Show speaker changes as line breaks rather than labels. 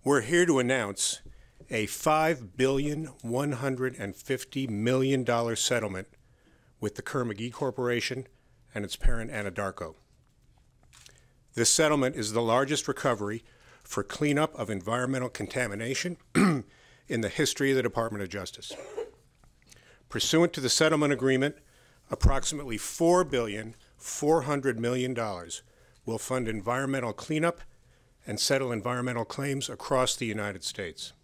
We're here to announce a $5.15 billion settlement with the Kerr-Mcgee Corporation and its parent Anadarko. This settlement is the largest recovery for cleanup of environmental contamination in the history of the Department of Justice. Pursuant to the settlement agreement, approximately $4.4 billion will fund environmental cleanup and settle environmental claims across the United States.